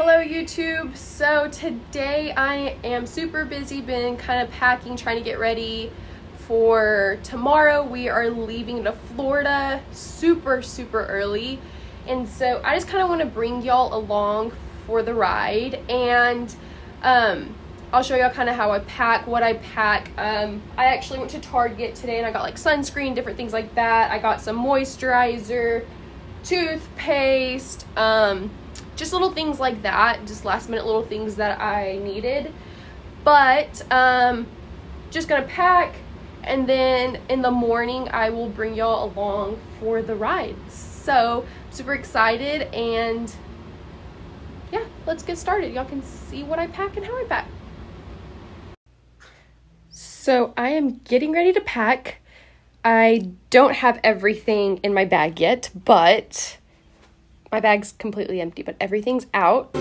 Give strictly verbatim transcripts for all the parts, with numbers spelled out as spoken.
Hello YouTube. So today I am super busy, been kind of packing, trying to get ready for tomorrow. We are leaving to Florida super super early, and so I just kind of want to bring y'all along for the ride, and um I'll show y'all kind of how I pack, what I pack. um I actually went to Target today and I got like sunscreen, different things like that. I got some moisturizer, toothpaste, um just little things like that, just last minute little things that I needed. But um just gonna pack, and then in the morning I will bring y'all along for the ride. So super excited, and yeah, let's get started. Y'all can see what I pack and how I pack. So I am getting ready to pack. I don't have everything in my bag yet, but my bag's completely empty, but everything's out.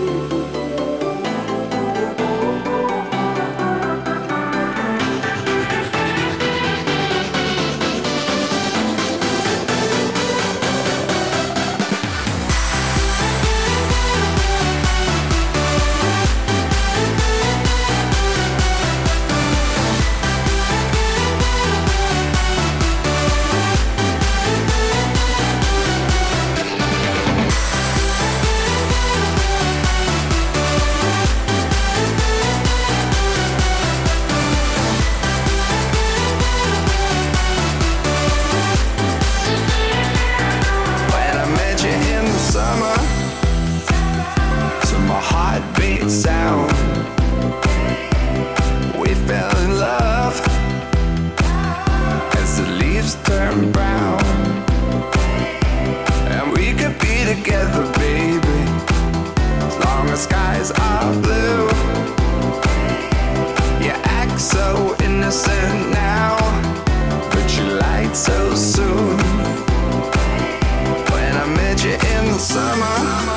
Sound. We fell in love as the leaves turn brown, and we could be together, baby, as long as skies are blue. You act so innocent now, but you lied so soon. When I met you in the summer,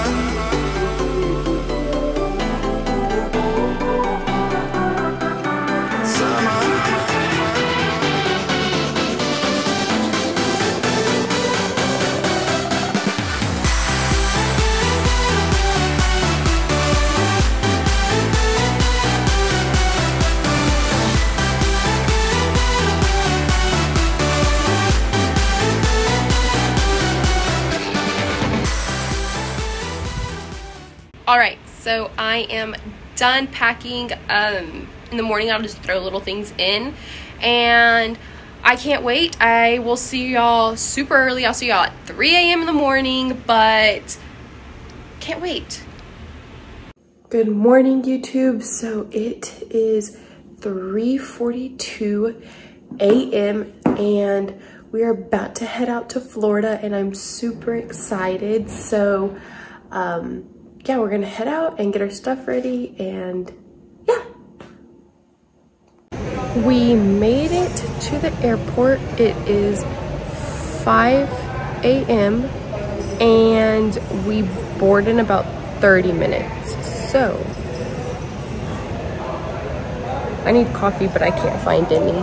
all right, so I am done packing. Um, in the morning, I'll just throw little things in, and I can't wait. I will see y'all super early. I'll see y'all at three A M in the morning, but can't wait. Good morning, YouTube. So it is three forty-two A M and we are about to head out to Florida, and I'm super excited. So, um, yeah, we're gonna head out and get our stuff ready, and yeah. We made it to the airport. It is five A M and we board in about thirty minutes. So I need coffee, but I can't find any.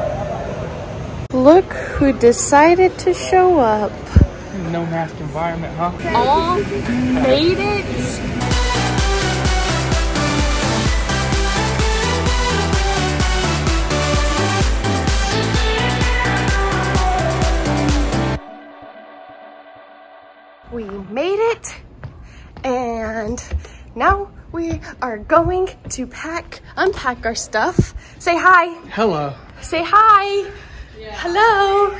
Look who decided to show up. No mask environment, huh? All made it. We made it, and now we are going to pack, unpack our stuff. Say hi. Hello. Say hi. Yeah. Hello.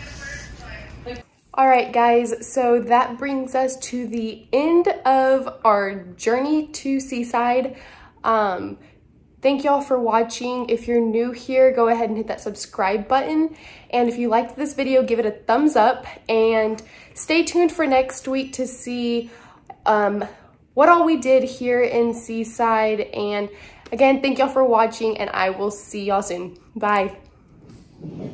All right, guys, so that brings us to the end of our journey to Seaside. Um, thank y'all for watching. If you're new here, go ahead and hit that subscribe button. And if you liked this video, give it a thumbs up, and stay tuned for next week to see um, what all we did here in Seaside. And again, thank y'all for watching, and I will see y'all soon. Bye.